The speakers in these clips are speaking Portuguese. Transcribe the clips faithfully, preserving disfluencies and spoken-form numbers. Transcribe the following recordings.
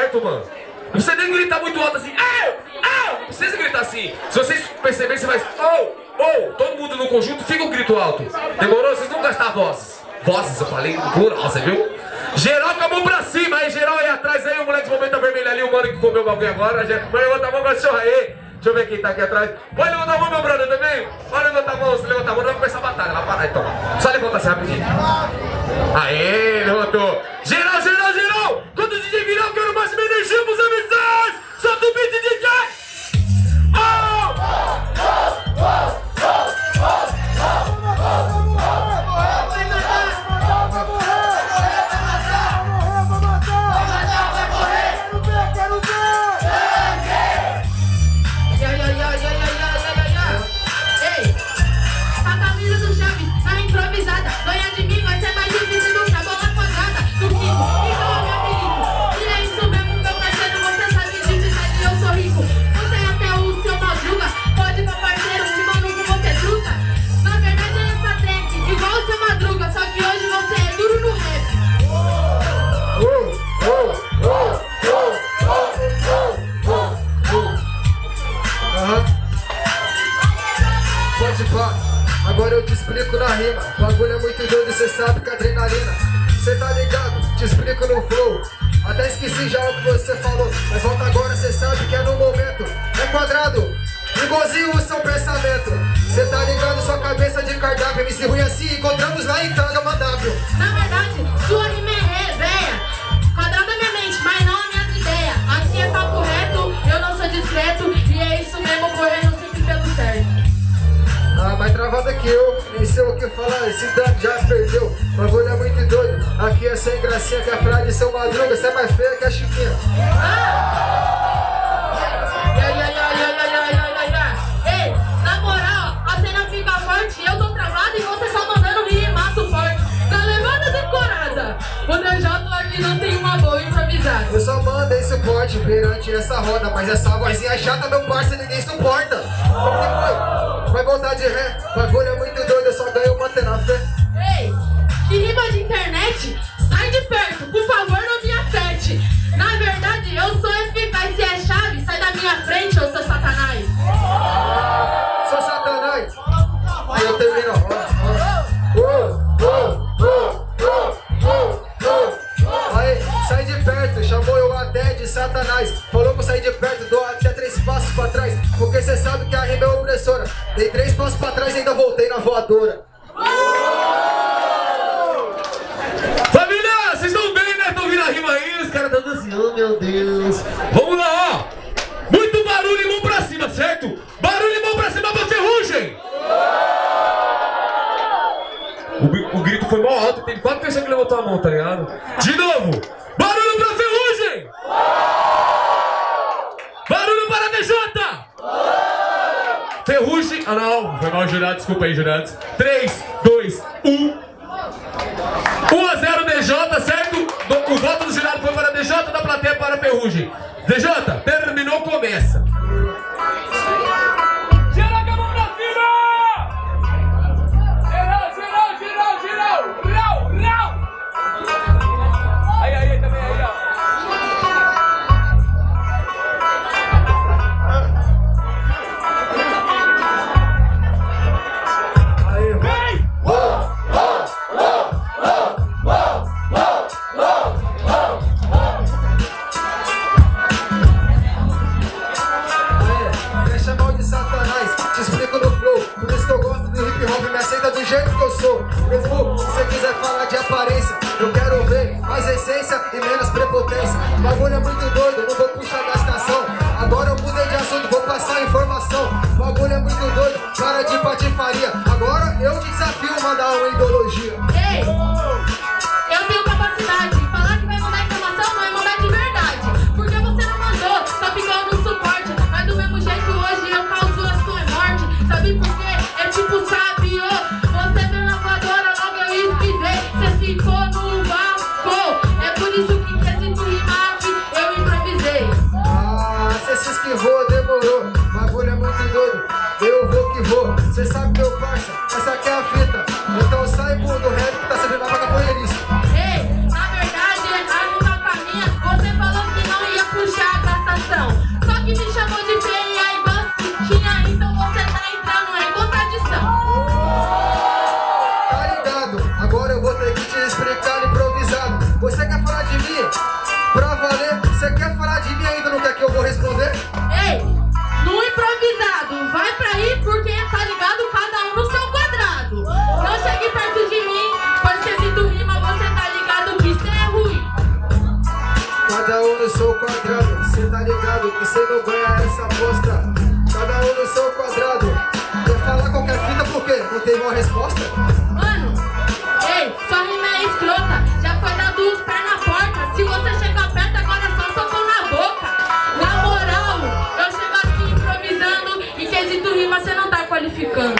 certo, mano. Não precisa nem gritar muito alto assim. Au! Au! Não precisa gritar assim. Se vocês perceberem, você vai... Oh! Oh! Todo mundo no conjunto fica um grito alto. Demorou? Vocês não gastar vozes. Vozes, eu falei plural, você viu? Geral com a mão pra cima. Aí, geral aí atrás. Aí, o moleque de momento vermelho ali. O mano que comeu o bagulho agora. Vai levantar a mão pra cachorro aí. Deixa eu ver quem tá aqui atrás. Pode levantar a mão, meu brother, também? Pode levantar a mão. Se levantar a mão, vai começar a batalha. Vai parar, então. Só levanta assim rapidinho. Aê, levantou. Geral, geral, geral. Quando o D J virar, eu quero mais energia pros amizades. Solta o beat, D J. Oh! Agora eu te explico na rima. O bagulho é muito doido, cê sabe que adrenalina. Cê tá ligado? Te explico no flow. Até esqueci já o que você falou, mas volta agora, cê sabe que é no momento. É quadrado, igualzinho o seu pensamento. Cê tá ligado? Sua cabeça de cardápio. M C ruim assim, encontramos lá em Tanga Mandápio. Na verdade, sua rima é véia. Quadrado é minha mente, mas não as minhas ideias. Aqui é papo reto, eu não sou discreto. E é isso mesmo, correndo sempre pelo certo. Ah, mais travada que eu, nem sei o que falar, esse dano já se perdeu. O bagulho é muito doido, aqui é sem gracinha, que a frase de São Madruga, você é mais feia que a Chiquinha. Ah! Ai, ai, ai, ai, ai, ai, ai, ai. Ei, na moral, a cena fica forte, eu tô travada e você só mandando rimar suporte. Tá levando decorada, quando eu já tô aqui não tem uma boa improvisada. Eu só mandei suporte perante essa roda, mas essa vozinha chata, meu parça, ninguém suporta. Como que foi? Vai voltar de ré, bagulho é muito doido, eu só ganho manter na fé. Ei, que rima de internet? Sai de perto, por favor, não me afete. Na verdade, eu sou eficaz, se é chave, sai da minha frente, eu sou satanás. Ah, sou satanás. Aí eu termino, ó, ó. Oh, oh, oh, oh, oh, oh. Aí, sai de perto, chamou eu até de satanás. Falou que eu saí de perto, dou até três passos pra trás. Porque cê sabe que a rima é opressora. Dei três passos pra trás e ainda voltei na voadora. Família, vocês estão bem, né? Estão ouvindo a rima aí? Os caras estão assim, oh meu Deus. Vamos lá, ó. Muito barulho e mão pra cima, certo? Barulho e mão pra cima pra Ferrugem. O, o grito foi mó alto, tem quatro pessoas que levantou a mão, tá ligado? De novo. Barulho pra Ferrugem. Barulho para D J. Ferrugem. Ah não, foi mal, jurado, desculpa aí, jurados. três, dois, um. um a zero D J, certo? O voto do jurado foi para D J, da plateia para Ferrugem. D J, terminou, começa. Geral com a mão pra cima! Geral, geral, geral, geral! Rau, rau! Aí, aí, também, aí, ó. Do jeito que eu sou, mesmo se você quiser falar de aparência, eu quero ver mais essência e menos prepotência. O bagulho é muito doido, não vou puxar gastação. Agora eu mudei de assunto, vou passar informação. O bagulho é muito doido, cara de patifaria. Agora eu te desafio mandar uma ideologia. Ei, eu tenho capacidade de falar que vai mandar informação, não é mandar de verdade. Porque você não mandou, só ficou no suporte. Mas do mesmo jeito hoje eu causo a sua morte. Sabe por quê? É tipo, sabe, ô. Você veio na voadora, logo eu espidei. Você ficou no vácuo. É por isso que quesito rimar aqui, eu improvisei. Ah, cê se esquivou, demorou. O bagulho é muito doido, eu vou que vou. Cê sabe, meu parça, essa aqui é a fita. Então sai Você quer falar de mim ainda, não quer que eu vou responder? Ei, no improvisado, vai pra aí porque tá ligado cada um no seu quadrado. Não chegue perto de mim, pois quesito rima, você tá ligado que cê é ruim. Cada um no seu quadrado, cê tá ligado que cê não ganha essa aposta. Cada um no seu quadrado. Quer falar qualquer fita por quê? Não teve uma resposta? Mano, ei, sua rima é escrota. Já foi dado os pés na porta. Se você chegar perto, agora só socou na boca. Na moral, eu chego aqui improvisando e quesito rima cê não tá qualificando.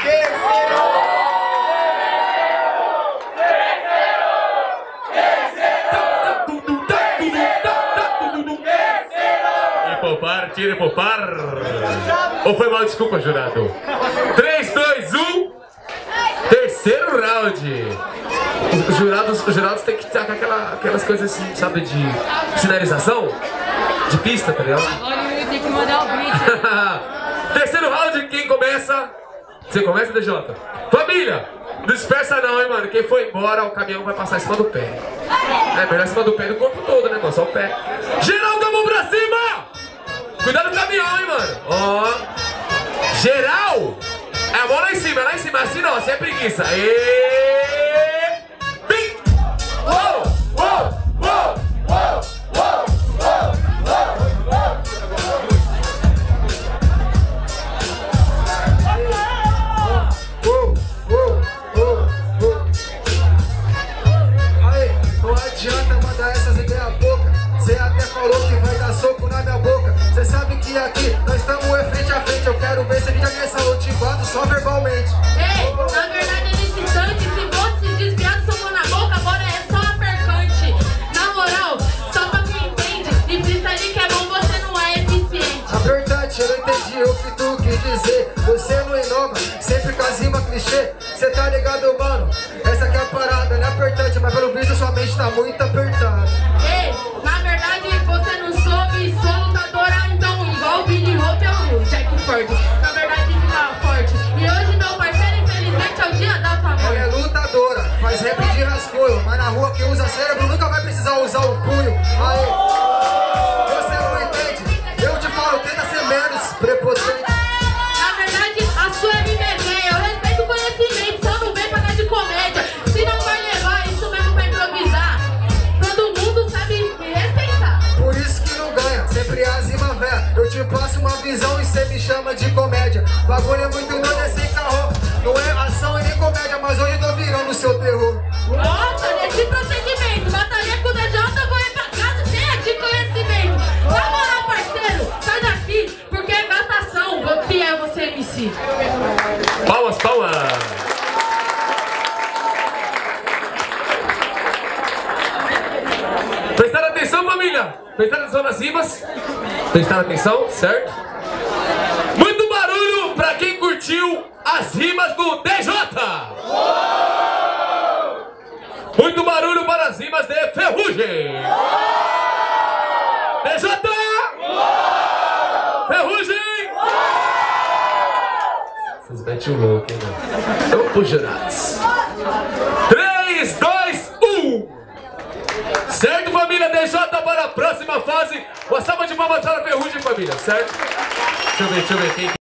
Poupar, tira poupar. Ou foi mal? Desculpa, jurado. três, dois, um. Terceiro round. Os jurados, os jurados têm que tacar aquela, aquelas coisas assim, sabe, de sinalização? De pista, tá ligado? Agora eu tenho que mandar o beat. Terceiro round, quem começa? Você começa, D J? Família, não dispersa não, hein, mano. Quem for embora, o caminhão vai passar em cima do pé. É, melhor em cima do pé do corpo todo, né, mano? Só o pé. Geral da mão pra cima! Cuidado do caminhão, hein, mano. Ó. Geral! É a mão lá em cima, é lá em cima. Assim não, assim é preguiça. E... Bim! Uou! Uou! Uou! Uou! Uou! Uou! Uou! Uou! Uou! Uou! Aí, não adianta mandar essas ideias à boca. Cê até falou que vai dar soco na minha boca. Cê sabe que aqui nós estamos frente a frente. Eu quero ver se a gente agressa ou te bato só verbalmente. Ei, na verdade nesse instante, se fosse desviado, socou na boca, agora é só apercante. Na moral, só pra quem entende, e freestyle que é bom, você não é eficiente. Apertante, eu não entendi o que tu quis dizer. Você não inova, sempre com as rimas clichê. Cê tá ligado, mano? Essa aqui é a parada, não é apertante, mas pelo visto sua mente tá muito apertada. Ei, na verdade você não soube, sou lutadora, então igual o Billy Hope é o Jack Ford. Na verdade fica forte. E hoje meu parceiro, infelizmente, é o dia da tua Ela é morte. lutadora, faz rap de rascunho, mas na rua quem usa cérebro nunca vai precisar usar o punho. Aí, você não entende? Eu te falo, tenta ser menos prepotente. Na verdade, a sua rima é velha, eu respeito o conhecimento, só não vem pagar de comédia. Se não vai levar isso mesmo pra improvisar, todo mundo sabe me respeitar. Por isso que não ganha, sempre as rimas véia. Eu te passo uma visão e cê me chama de comédia. Bagulho é muito doido, é sem carro. Não é ação e nem comédia, mas hoje eu tô virando o seu terror. Nossa, nesse procedimento, batalha com o D J, vou ir pra casa cheia de conhecimento. Na moral, parceiro, sai daqui, porque é gastação, que é você M C. Palmas, palmas. Prestaram atenção, família? Prestaram atenção nas rimas? Prestaram atenção, certo? Muito barulho pra quem curtiu as rimas do D J! Muito barulho para as rimas de Ferrugem! D J! Ferrugem! Vocês metem o louco, hein, mano? Então, pros jurados. três, dois, um! Certo, família? D J para a próxima fase. Uma salva de palmas para a Ferrugem, família, certo? Deixa eu ver, deixa eu ver quem.